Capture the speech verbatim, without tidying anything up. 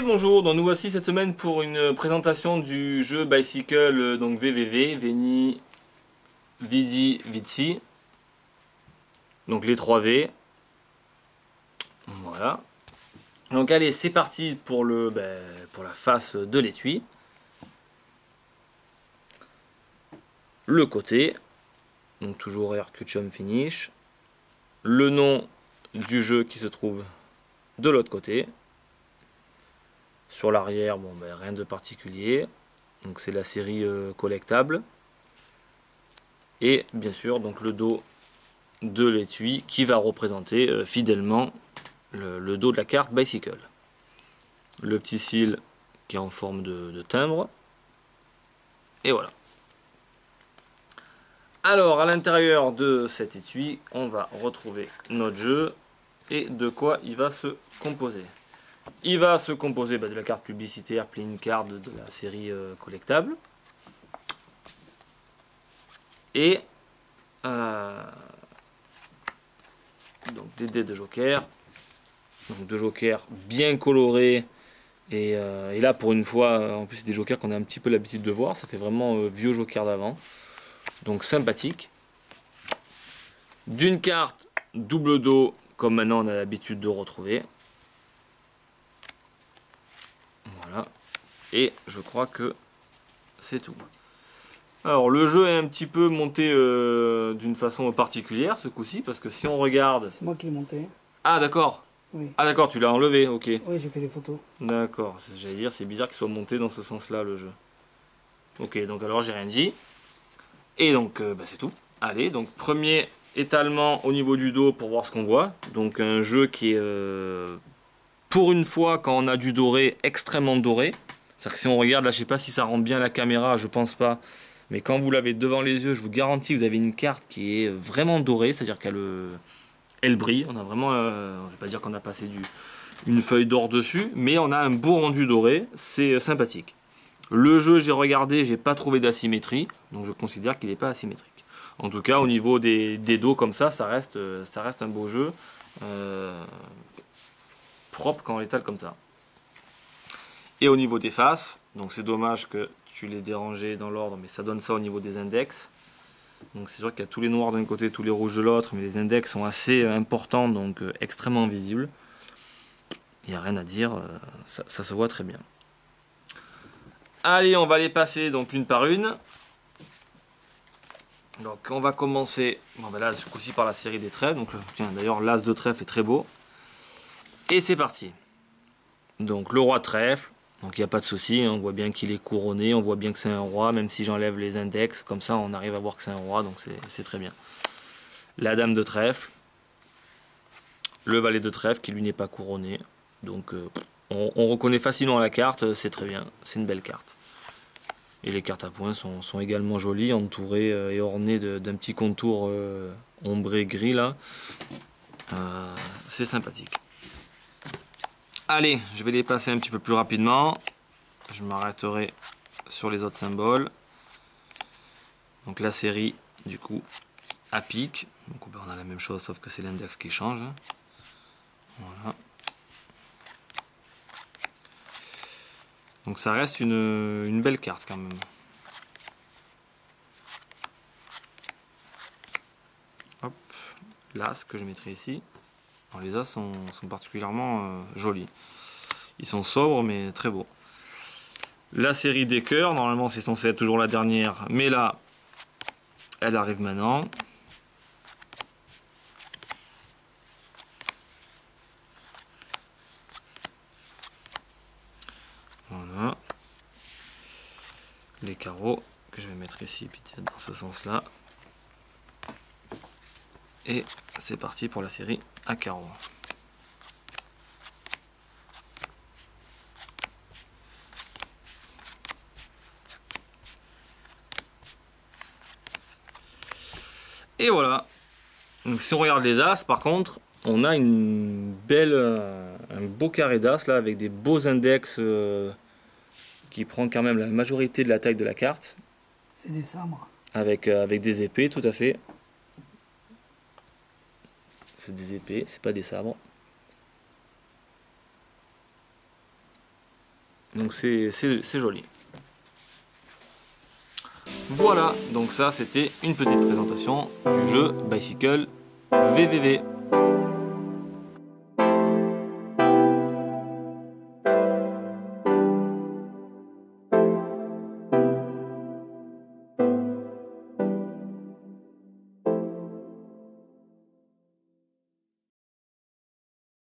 bonjour, donc nous voici cette semaine pour une présentation du jeu Bicycle, donc V V V, Veni, Vidi, Vici, donc les trois V. Voilà. Donc allez, c'est parti pour, le, ben, pour la face de l'étui. Le côté, donc toujours Air Custom Finish. Le nom du jeu qui se trouve de l'autre côté. Sur l'arrière, bon ben rien de particulier. Donc c'est la série euh, collectable. Et bien sûr donc le dos de l'étui qui va représenter euh, fidèlement le, le dos de la carte Bicycle. Le petit cil qui est en forme de, de timbre. Et voilà. Alors à l'intérieur de cet étui, on va retrouver notre jeu et de quoi il va se composer. Il va se composer bah, de la carte publicitaire playing card de la série euh, collectable. Et euh, donc des dés de joker. Donc deux jokers bien colorés. Et, euh, et là pour une fois, en plus c'est des jokers qu'on a un petit peu l'habitude de voir. Ça fait vraiment euh, vieux joker d'avant. Donc sympathique. D'une carte double dos, comme maintenant on a l'habitude de retrouver. Voilà. Et je crois que c'est tout. Alors le jeu est un petit peu monté euh, d'une façon particulière ce coup-ci, parce que si on regarde... C'est moi qui l'ai monté. Ah d'accord. Oui. Ah d'accord, tu l'as enlevé, ok. Oui, j'ai fait des photos. D'accord, j'allais dire, c'est bizarre qu'il soit monté dans ce sens-là le jeu. Ok, donc alors j'ai rien dit. Et donc euh, bah, c'est tout. Allez, donc premier étalement au niveau du dos pour voir ce qu'on voit. Donc un jeu qui est, euh, pour une fois, quand on a du doré, extrêmement doré. C'est-à-dire que si on regarde, là je sais pas si ça rend bien la caméra, je pense pas. Mais quand vous l'avez devant les yeux, je vous garantis que vous avez une carte qui est vraiment dorée, c'est-à-dire qu'elle elle brille. On a vraiment, euh, je vais pas dire qu'on a passé du, une feuille d'or dessus, mais on a un beau rendu doré, c'est sympathique. Le jeu, j'ai regardé, j'ai pas trouvé d'asymétrie, donc je considère qu'il n'est pas asymétrique. En tout cas, au niveau des, des dos comme ça, ça reste, ça reste un beau jeu, euh, propre quand on l'étale comme ça. Et au niveau des faces, donc c'est dommage que tu les dérangé dans l'ordre, mais ça donne ça au niveau des index. Donc c'est sûr qu'il y a tous les noirs d'un côté, tous les rouges de l'autre, mais les index sont assez importants, donc euh, extrêmement visibles. Il n'y a rien à dire, euh, ça, ça se voit très bien. Allez, on va les passer donc une par une. Donc on va commencer, bon ben là ce coup-ci par la série des trèfles. Donc tiens, d'ailleurs l'as de trèfle est très beau. Et c'est parti. Donc le roi de trèfle. Donc il n'y a pas de souci, on voit bien qu'il est couronné, on voit bien que c'est un roi, même si j'enlève les index, comme ça on arrive à voir que c'est un roi, donc c'est très bien. La dame de trèfle, le valet de trèfle qui lui n'est pas couronné, donc euh, on, on reconnaît facilement la carte, c'est très bien, c'est une belle carte. Et les cartes à points sont, sont également jolies, entourées euh, et ornées d'un petit contour euh, ombré gris là, euh, c'est sympathique. Allez, je vais les passer un petit peu plus rapidement. Je m'arrêterai sur les autres symboles. Donc la série, du coup, à pic. Donc on a la même chose, sauf que c'est l'index qui change. Voilà. Donc ça reste une, une belle carte quand même. Hop, l'as que je mettrai ici. Alors, les as sont, sont particulièrement euh, jolis. Ils sont sobres mais très beaux. La série des cœurs, normalement c'est censé être toujours la dernière, mais là, elle arrive maintenant. Voilà. Les carreaux que je vais mettre ici, puis dans ce sens-là. Et c'est parti pour la série à carreaux. Et voilà. Donc si on regarde les as, par contre, on a une belle, euh, un beau carré d'as là avec des beaux index euh, qui prend quand même la majorité de la taille de la carte. C'est des sabres. Avec, euh, avec des épées, tout à fait. C'est des épées, c'est pas des sabres. Donc c'est joli. Voilà, donc ça c'était une petite présentation du jeu Bicycle V V V.